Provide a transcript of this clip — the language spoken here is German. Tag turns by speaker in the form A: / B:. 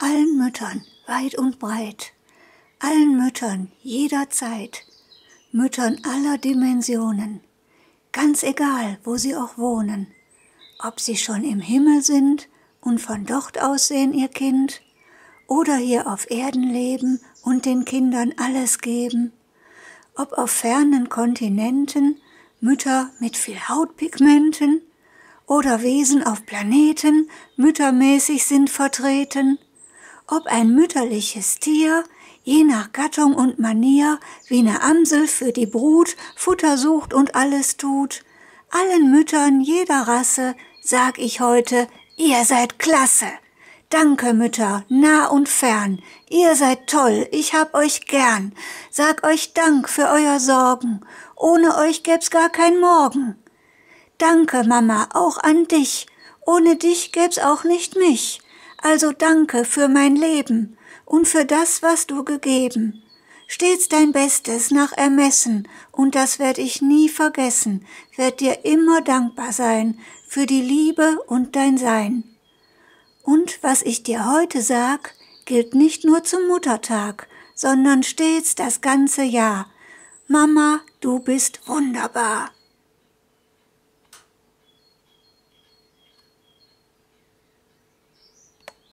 A: allen Müttern, weit und breit, allen Müttern jederzeit, Müttern aller Dimensionen, ganz egal, wo sie auch wohnen, ob sie schon im Himmel sind und von dort aus sehen ihr Kind, oder hier auf Erden leben und den Kindern alles geben, ob auf fernen Kontinenten Mütter mit viel Hautpigmenten oder Wesen auf Planeten müttermäßig sind vertreten, ob ein mütterliches Tier je nach Gattung und Manier wie ne Amsel für die Brut Futter sucht und alles tut, allen Müttern jeder Rasse sag ich heute, ihr seid klasse. Danke, Mütter, nah und fern, ihr seid toll, ich hab euch gern. Sag euch Dank für euer Sorgen, ohne euch gäb's gar kein Morgen. Danke, Mama, auch an dich, ohne dich gäb's auch nicht mich. Also danke für mein Leben und für das, was du gegeben. Stets dein Bestes nach Ermessen, und das werd ich nie vergessen, werd dir immer dankbar sein für die Liebe und dein Sein. Und was ich dir heute sag, gilt nicht nur zum Muttertag, sondern stets das ganze Jahr. Mama, du bist wunderbar.